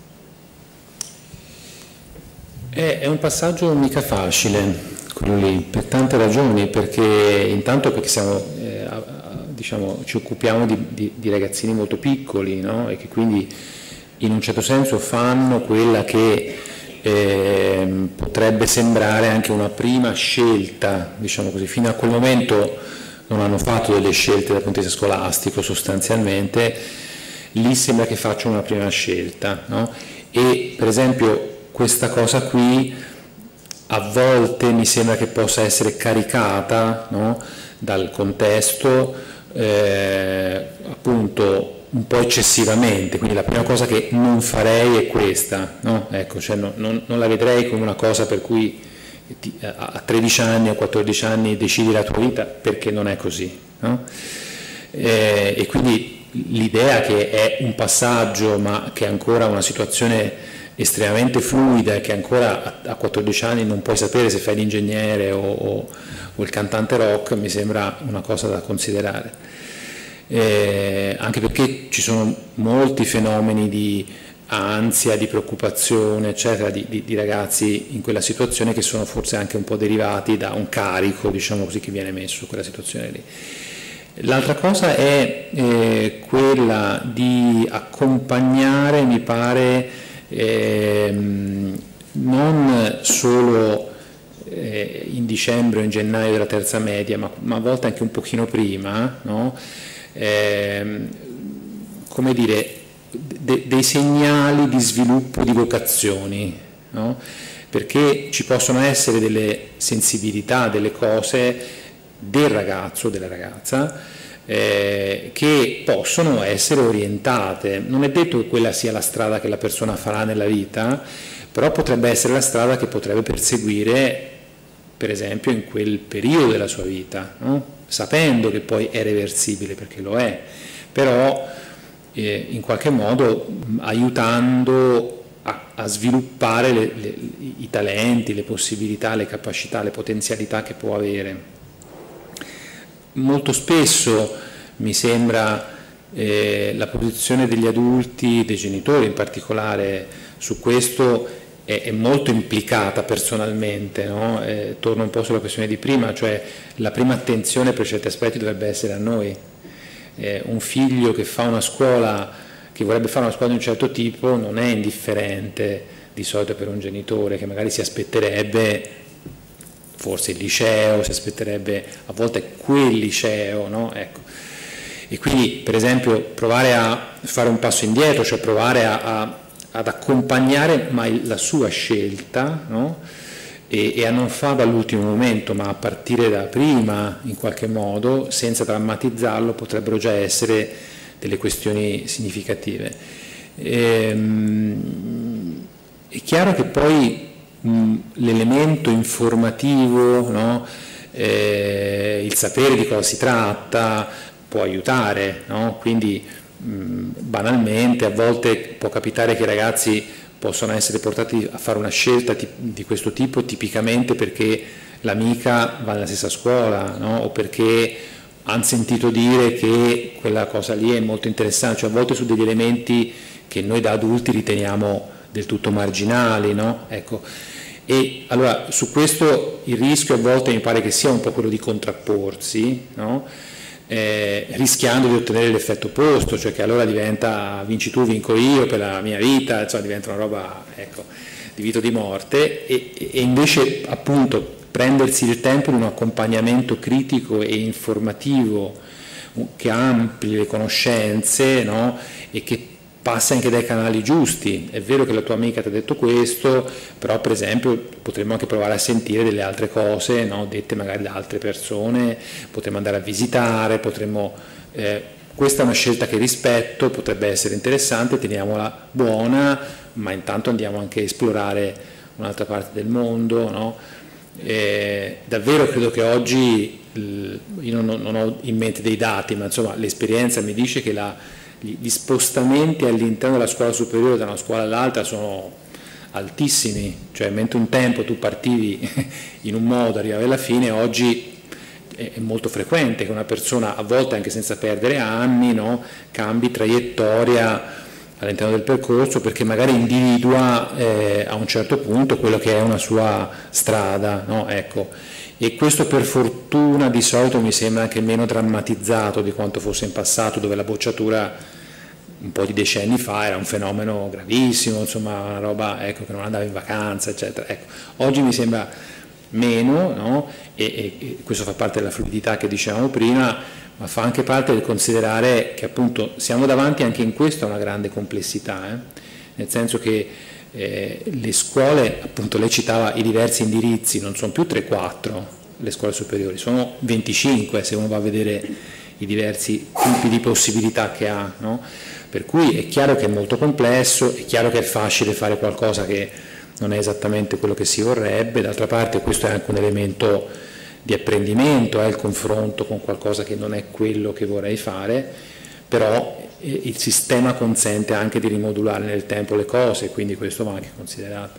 È un passaggio mica facile, quello lì, per tante ragioni, perché intanto perché siamo, eh, diciamo, ci occupiamo di, di, di ragazzini molto piccoli, no? E che quindi in un certo senso fanno quella che eh, potrebbe sembrare anche una prima scelta, diciamo così. Fino a quel momento non hanno fatto delle scelte dal punto di vista scolastico sostanzialmente, lì sembra che facciano una prima scelta, no? E per esempio questa cosa qui a volte mi sembra che possa essere caricata, no, dal contesto, eh, appunto un po' eccessivamente, quindi la prima cosa che non farei è questa, no? Ecco, cioè no, non, non la vedrei come una cosa per cui ti, a tredici anni o quattordici anni decidi la tua vita, perché non è così, no? Eh, e quindi l'idea che è un passaggio ma che è ancora una situazione estremamente fluida e che ancora a quattordici anni non puoi sapere se fai l'ingegnere o, o, o il cantante rock, mi sembra una cosa da considerare, eh, anche perché ci sono molti fenomeni di ansia, di preoccupazione eccetera di, di, di ragazzi in quella situazione che sono forse anche un po' derivati da un carico, diciamo così, che viene messo su quella situazione lì. L'altra cosa è eh, quella di accompagnare, mi pare, Eh, non solo eh, in dicembre o in gennaio della terza media, ma, ma a volte anche un pochino prima, no? eh, come dire, de, dei segnali di sviluppo di vocazioni, no? Perché ci possono essere delle sensibilità, delle cose del ragazzo o della ragazza Eh, che possono essere orientate. Non è detto che quella sia la strada che la persona farà nella vita, però potrebbe essere la strada che potrebbe perseguire, per esempio, in quel periodo della sua vita, no? Sapendo che poi è reversibile, perché lo è, però eh, in qualche modo aiutando a, a sviluppare le, le, i talenti, le possibilità, le capacità, le potenzialità che può avere. Molto spesso mi sembra eh, la posizione degli adulti, dei genitori in particolare, su questo è, è molto implicata personalmente, no? Eh, torno un po' sulla questione di prima, cioè la prima attenzione per certi aspetti dovrebbe essere a noi. Eh, un figlio che fa una scuola, che vorrebbe fare una scuola di un certo tipo, non è indifferente di solito per un genitore che magari si aspetterebbe forse il liceo, si aspetterebbe a volte quel liceo, no? Ecco. E quindi per esempio provare a fare un passo indietro, cioè provare a, a, ad accompagnare ma la sua scelta, no? e, e a non farlo all'ultimo momento, ma a partire da prima in qualche modo, senza drammatizzarlo, potrebbero già essere delle questioni significative. Ehm, è chiaro che poi l'elemento informativo, no? eh, il sapere di cosa si tratta, può aiutare, no? Quindi mh, banalmente a volte può capitare che i ragazzi possono essere portati a fare una scelta di questo tipo tipicamente perché l'amica va nella stessa scuola, no? O perché hanno sentito dire che quella cosa lì è molto interessante, cioè a volte su degli elementi che noi da adulti riteniamo del tutto marginali, no? Ecco. E allora su questo il rischio a volte mi pare che sia un po' quello di contrapporsi, no? Eh, rischiando di ottenere l'effetto opposto, cioè che allora diventa vinci tu, vinco io per la mia vita, insomma diventa una roba, ecco, di vita o di morte, e, e invece appunto prendersi il tempo di un accompagnamento critico e informativo che ampli le conoscenze, no? E che passa anche dai canali giusti. È vero che la tua amica ti ha detto questo, però per esempio potremmo anche provare a sentire delle altre cose, no? Dette magari da altre persone, potremmo andare a visitare, potremmo, eh, questa è una scelta che rispetto, potrebbe essere interessante, teniamola buona, ma intanto andiamo anche a esplorare un'altra parte del mondo, no? Eh, davvero credo che oggi, io non, non ho in mente dei dati, ma insomma l'esperienza mi dice che la, gli, gli spostamenti all'interno della scuola superiore da una scuola all'altra sono altissimi, cioè mentre un tempo tu partivi in un modo, arrivavi alla fine, oggi è, è molto frequente che una persona, a volte anche senza perdere anni, no, cambi traiettoria all'interno del percorso perché magari individua eh, a un certo punto quello che è una sua strada, no? Ecco. E questo per fortuna di solito mi sembra anche meno drammatizzato di quanto fosse in passato, dove la bocciatura un po' di decenni fa era un fenomeno gravissimo, insomma una roba, ecco, che non andava in vacanza, eccetera. Ecco. Oggi mi sembra meno, no? e, e, e questo fa parte della fluidità che dicevamo prima, ma fa anche parte del considerare che appunto siamo davanti anche in questo a una grande complessità, eh? Nel senso che eh, le scuole, appunto lei citava i diversi indirizzi, non sono più tre quattro le scuole superiori, sono venticinque se uno va a vedere i diversi tipi di possibilità che ha, no? Per cui è chiaro che è molto complesso, è chiaro che è facile fare qualcosa che non è esattamente quello che si vorrebbe, d'altra parte questo è anche un elemento di apprendimento, è il confronto con qualcosa che non è quello che vorrei fare, però il sistema consente anche di rimodulare nel tempo le cose, quindi questo va anche considerato.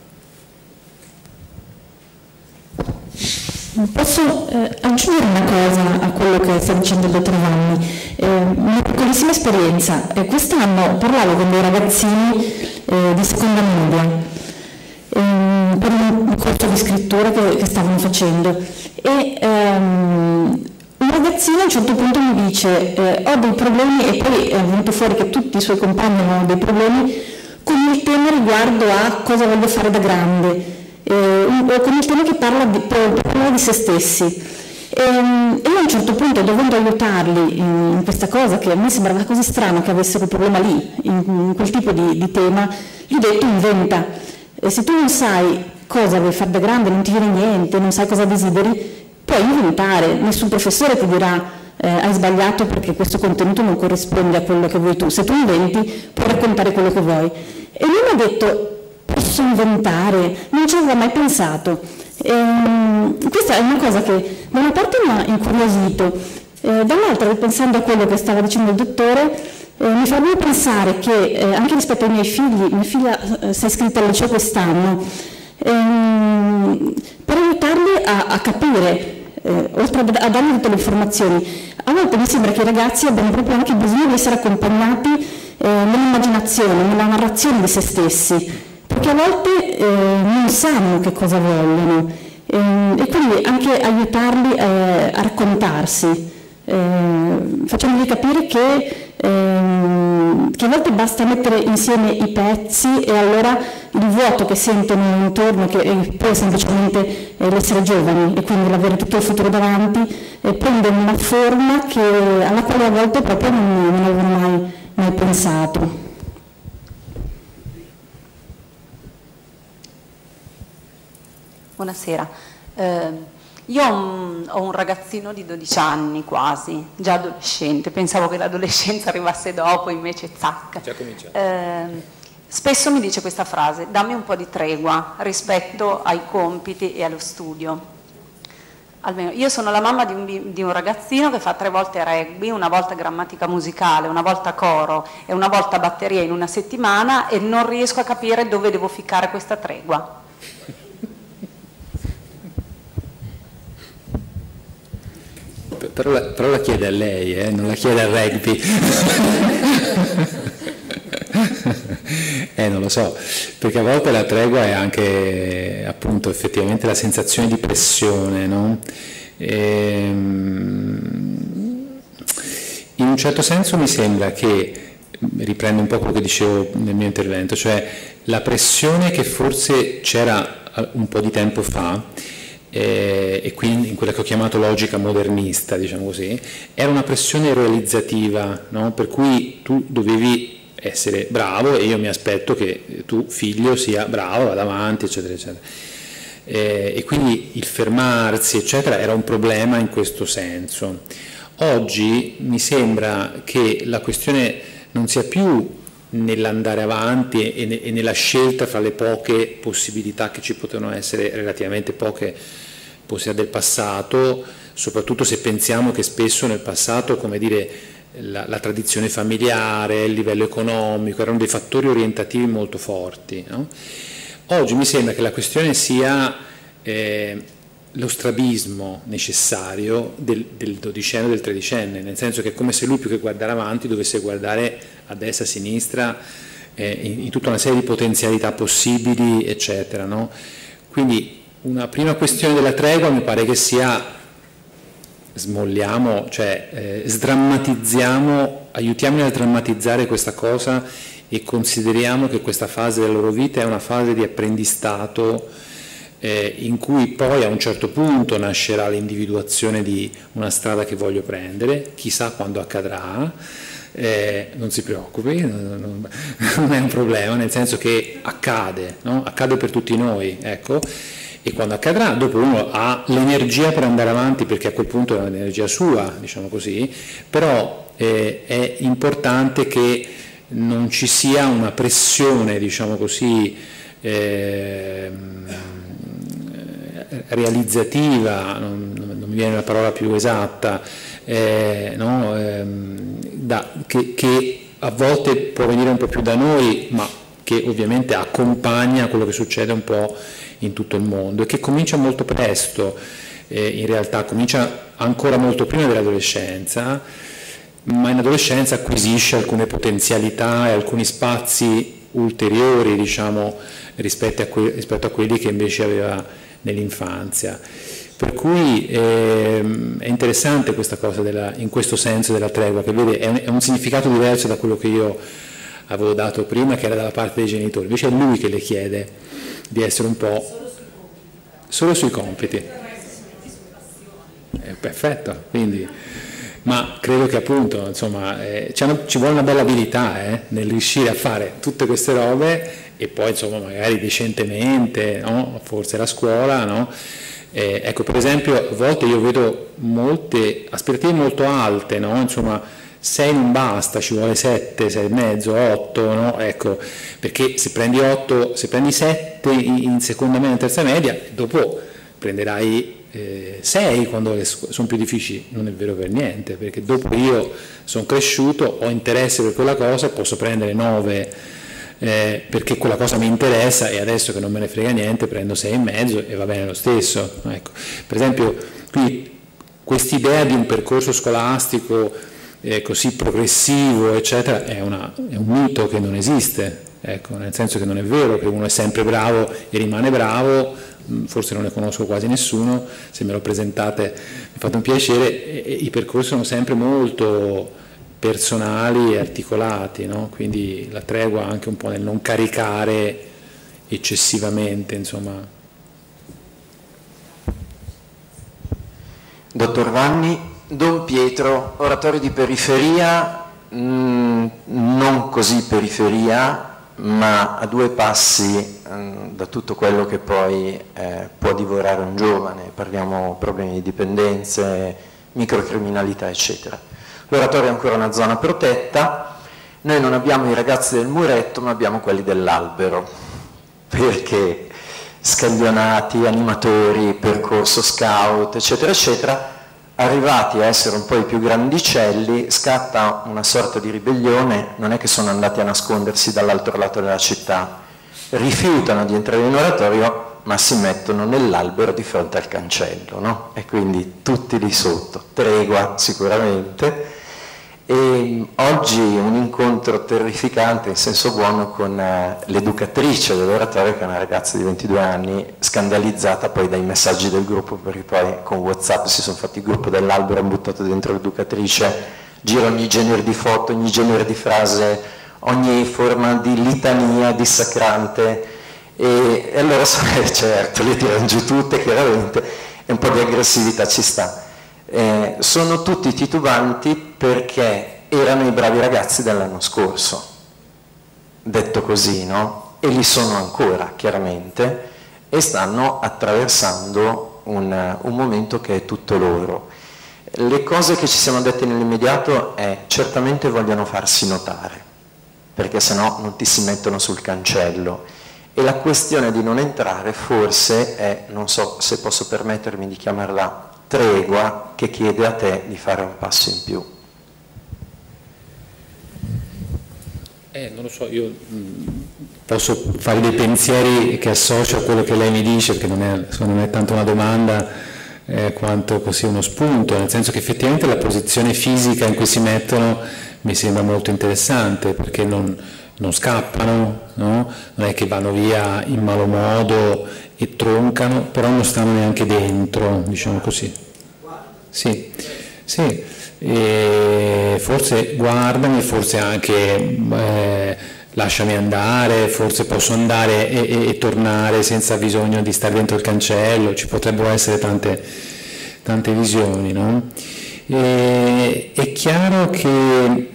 Posso eh, aggiungere una cosa a quello che sta dicendo il dottor Vanni? Eh, una piccolissima esperienza. Eh, quest'anno parlavo con dei ragazzini eh, di seconda media per un corso di scrittura che, che stavano facendo e um, un ragazzino a un certo punto mi dice eh, ho dei problemi, e poi è venuto fuori che tutti i suoi compagni hanno dei problemi con il tema riguardo a cosa voglio fare da grande, eh, o con il tema che parla di, parla di se stessi. E, e io a un certo punto, dovendo aiutarli in, in questa cosa, che a me sembrava così strano che avesse quel problema lì, in, in quel tipo di, di tema, gli ho detto inventa. E se tu non sai cosa vuoi fare da grande, non ti viene niente, non sai cosa desideri, puoi inventare, nessun professore ti dirà eh, hai sbagliato perché questo contenuto non corrisponde a quello che vuoi tu, se tu inventi puoi raccontare quello che vuoi. E lui mi ha detto posso inventare, non ci aveva mai pensato. E, questa è una cosa che da una parte mi ha incuriosito, eh, dall'altra, ripensando a quello che stava dicendo il dottore, Eh, mi fa proprio pensare che eh, anche rispetto ai miei figli, mia figlia eh, si è iscritta al liceo quest'anno, ehm, per aiutarli a, a capire, eh, oltre a, a dargli tutte le informazioni, a volte mi sembra che i ragazzi abbiano proprio anche bisogno di essere accompagnati eh, nell'immaginazione, nella narrazione di se stessi, perché a volte eh, non sanno che cosa vogliono, eh, e quindi anche aiutarli eh, a raccontarsi. Eh, facendogli capire che, ehm, che a volte basta mettere insieme i pezzi e allora il vuoto che sentono intorno, che è poi semplicemente eh, l'essere giovani e quindi l'avere tutto il futuro davanti, eh, prende una forma che, alla quale a volte proprio non, non avevano mai, mai pensato.
Buonasera. Eh, Io ho un, ho un ragazzino di dodici anni quasi, già adolescente, pensavo che l'adolescenza arrivasse dopo, invece zacca.
Già cominciato.
Eh, spesso mi dice questa frase, dammi un po' di tregua rispetto ai compiti e allo studio. Almeno io sono la mamma di un, di un ragazzino che fa tre volte rugby, una volta grammatica musicale, una volta coro e una volta batteria in una settimana, e non riesco a capire dove devo ficcare questa tregua.
Però la, però la chiede a lei, eh? Non la chiede al rugby. Eh, non lo so, perché a volte la tregua è anche, appunto, effettivamente la sensazione di pressione, no? Ehm, in un certo senso mi sembra che, riprendo un po' quello che dicevo nel mio intervento, cioè la pressione che forse c'era un po' di tempo fa, eh, e quindi in quella che ho chiamato logica modernista, diciamo così, era una pressione realizzativa, no? Per cui tu dovevi essere bravo e io mi aspetto che tu, figlio, sia bravo, vada avanti, eccetera, eccetera. Eh, e quindi il fermarsi, eccetera, era un problema in questo senso. Oggi mi sembra che la questione non sia più nell'andare avanti e, ne, e nella scelta fra le poche possibilità che ci potevano essere, relativamente poche possibilità del passato, soprattutto se pensiamo che spesso nel passato, come dire, La, la tradizione familiare, il livello economico, erano dei fattori orientativi molto forti, no? Oggi mi sembra che la questione sia eh, lo strabismo necessario del, del dodicenne e del tredicenne, nel senso che è come se lui, più che guardare avanti, dovesse guardare a destra, a sinistra, eh, in, in tutta una serie di potenzialità possibili, eccetera, no? Quindi una prima questione della tregua mi pare che sia: smolliamo, cioè eh, sdrammatizziamo, aiutiamoli a drammatizzare questa cosa e consideriamo che questa fase della loro vita è una fase di apprendistato, eh, in cui poi a un certo punto nascerà l'individuazione di una strada che voglio prendere, chissà quando accadrà, eh, non si preoccupi, non, non è un problema, nel senso che accade, no? Accade per tutti noi, ecco. E quando accadrà, dopo uno ha l'energia per andare avanti, perché a quel punto è un'energia sua, diciamo così, però eh, è importante che non ci sia una pressione, diciamo così, eh, realizzativa, non, non mi viene la parola più esatta, eh, no? eh, da, che, che a volte può venire un po' più da noi, ma che ovviamente accompagna quello che succede un po' in tutto il mondo e che comincia molto presto, eh, in realtà comincia ancora molto prima dell'adolescenza, ma in adolescenza acquisisce alcune potenzialità e alcuni spazi ulteriori, diciamo, rispetto a, que- rispetto a quelli che invece aveva nell'infanzia. Per cui ehm, è interessante questa cosa della, in questo senso della tregua, che vede, è un, è un significato diverso da quello che io avevo dato prima, che era dalla parte dei genitori, invece è lui che le chiede di essere un po' solo sui compiti. È perfetto, quindi, ma credo che appunto, insomma, eh, ci vuole una bella abilità eh, nel riuscire a fare tutte queste robe e poi, insomma, magari decentemente, no? Forse la scuola, no? Eh, ecco, per esempio, a volte io vedo molte aspettative molto alte, no? Insomma, sei non basta, ci vuole sette, sei e mezzo, otto, no? Ecco, perché se prendi otto, se prendi sette in seconda media e terza media, dopo prenderai eh, sei quando le sono più difficili. Non è vero per niente, perché dopo io sono cresciuto, ho interesse per quella cosa, posso prendere nove eh, perché quella cosa mi interessa, e adesso che non me ne frega niente prendo sei e mezzo e va bene lo stesso. Ecco. Per esempio, qui quest'idea di un percorso scolastico Eh, così progressivo, eccetera, è, una, è un mito che non esiste, ecco, nel senso che non è vero che uno è sempre bravo e rimane bravo, forse non ne conosco quasi nessuno, se me lo presentate mi fate un piacere, e, e i percorsi sono sempre molto personali e articolati, no? Quindi la tregua anche un po' nel non caricare eccessivamente, insomma.
Dottor Vanni, Don Pietro, oratorio di periferia, mh, non così periferia, ma a due passi mh, da tutto quello che poi eh, può divorare un giovane, parliamo problemi di dipendenze, microcriminalità, eccetera. L'oratorio è ancora una zona protetta, noi non abbiamo i ragazzi del muretto, ma abbiamo quelli dell'albero, perché scaglionati, animatori, percorso scout, eccetera, eccetera. Arrivati a essere un po' i più grandicelli, scatta una sorta di ribellione, non è che sono andati a nascondersi dall'altro lato della città, rifiutano di entrare in oratorio, ma si mettono nell'albero di fronte al cancello, no? E quindi tutti lì sotto, tregua sicuramente. E oggi un incontro terrificante in senso buono con eh, l'educatrice dell'oratorio, che è una ragazza di ventidue anni, scandalizzata poi dai messaggi del gruppo, perché poi con WhatsApp si sono fatti il gruppo dell'albero, hanno buttato dentro l'educatrice, gira ogni genere di foto, ogni genere di frase, ogni forma di litania dissacrante, e, e allora certo, le tirano giù tutte chiaramente, e un po' di aggressività ci sta. Eh, sono tutti titubanti perché erano i bravi ragazzi dell'anno scorso, detto così, no? E li sono ancora, chiaramente, e stanno attraversando un, un momento che è tutto loro. Le cose che ci siamo dette nell'immediato è: certamente vogliono farsi notare, perché sennò non ti si mettono sul cancello, e la questione di non entrare forse è, non so se posso permettermi di chiamarla tregua, che chiede a te di fare un passo in più.
Eh, non lo so, io mh, posso fare dei pensieri che associo a quello che lei mi dice, perché non è, non è tanto una domanda eh, quanto così uno spunto, nel senso che effettivamente la posizione fisica in cui si mettono mi sembra molto interessante, perché non, non scappano, no? Non è che vanno via in malo modo e troncano, però non stanno neanche dentro, diciamo così. Sì, sì. E forse guardami, forse anche eh, lasciami andare, forse posso andare e, e, e tornare senza bisogno di stare dentro il cancello, ci potrebbero essere tante, tante visioni, no? E, è chiaro che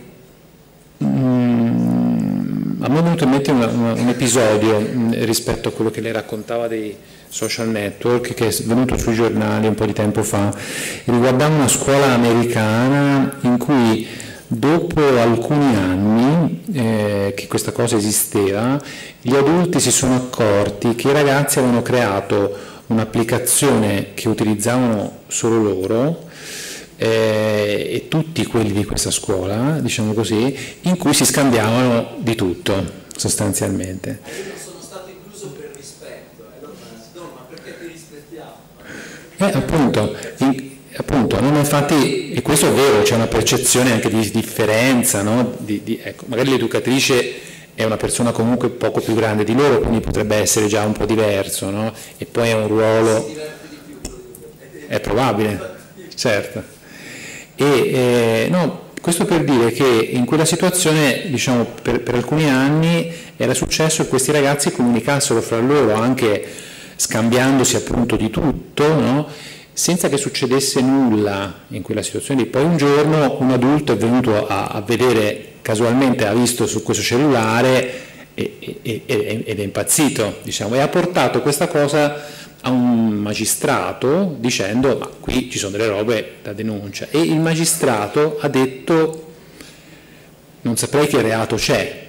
mm, a me è venuto in mente una, una, un episodio mh, rispetto a quello che lei raccontava dei social network, che è venuto sui giornali un po' di tempo fa, riguardava una scuola americana in cui dopo alcuni anni eh, che questa cosa esisteva, gli adulti si sono accorti che i ragazzi avevano creato un'applicazione che utilizzavano solo loro eh, e tutti quelli di questa scuola, diciamo così, in cui si scambiavano di tutto sostanzialmente. Eh, appunto, in, appunto non infatti, e questo è vero, c'è una percezione anche di differenza, no? di, di, ecco, magari l'educatrice è una persona comunque poco più grande di loro, quindi potrebbe essere già un po' diverso, no? E poi è un ruolo, è probabile, certo. E, eh, no, questo per dire che in quella situazione, diciamo, per, per alcuni anni era successo che questi ragazzi comunicassero fra loro anche scambiandosi appunto di tutto, no? Senza che succedesse nulla in quella situazione. Poi un giorno un adulto è venuto a, a vedere, casualmente ha visto su questo cellulare e, e, e, ed è impazzito, diciamo, e ha portato questa cosa a un magistrato dicendo: ma qui ci sono delle robe da denuncia, e il magistrato ha detto: non saprei che reato c'è,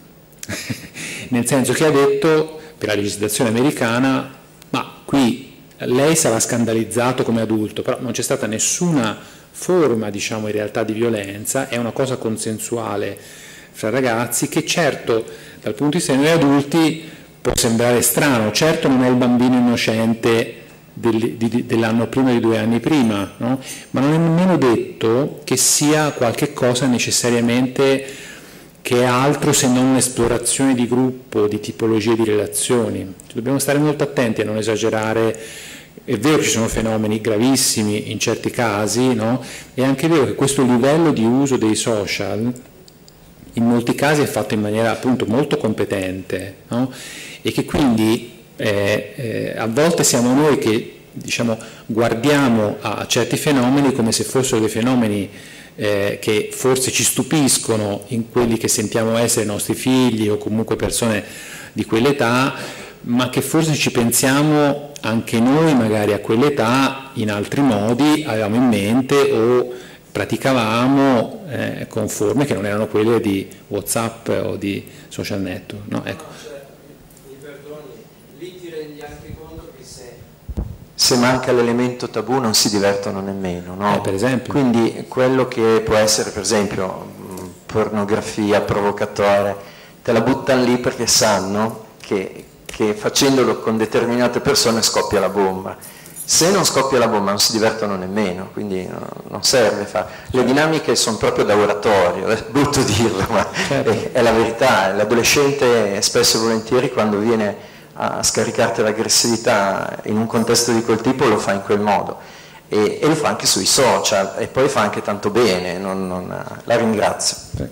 nel senso che ha detto, per la legislazione americana, ma qui lei sarà scandalizzato come adulto, però non c'è stata nessuna forma, diciamo, in realtà di violenza, è una cosa consensuale fra ragazzi che certo dal punto di vista dei noi adulti può sembrare strano, certo non è il bambino innocente del, di, dell'anno prima, di due anni prima, no? Ma non è nemmeno detto che sia qualche cosa necessariamente che è altro se non un'esplorazione di gruppo, di tipologie di relazioni. Dobbiamo stare molto attenti a non esagerare. È vero che ci sono fenomeni gravissimi in certi casi, no? È anche vero che questo livello di uso dei social in molti casi è fatto in maniera appunto molto competente, no? E che quindi eh, eh, a volte siamo noi che, diciamo, guardiamo a certi fenomeni come se fossero dei fenomeni Eh, che forse ci stupiscono in quelli che sentiamo essere i nostri figli o comunque persone di quell'età, ma che forse ci pensiamo anche noi magari a quell'età in altri modi, avevamo in mente o praticavamo eh, con forme che non erano quelle di WhatsApp o di social network, no? Ecco.
Mi perdoni, lì ti rendi anche se manca l'elemento tabù non si divertono nemmeno, no?
Eh, per esempio.
Quindi quello che può essere, per esempio, pornografia, provocatore, te la buttano lì perché sanno che, che facendolo con determinate persone scoppia la bomba. Se non scoppia la bomba non si divertono nemmeno, quindi no, non serve fare. Le dinamiche sono proprio da oratorio, è brutto dirlo, ma certo. è, è la verità. L'adolescente spesso e volentieri quando viene a scaricarti l'aggressività in un contesto di quel tipo lo fa in quel modo e, e lo fa anche sui social e poi fa anche tanto bene, non, non, la ringrazio. Sì.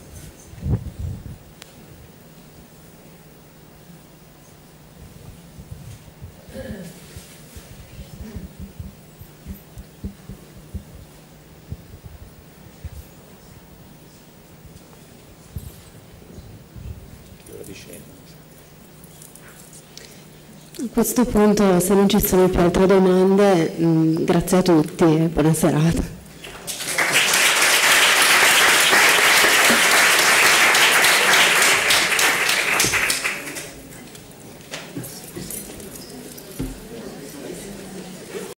A questo punto, se non ci sono più altre domande, mh, grazie a tutti e buona serata.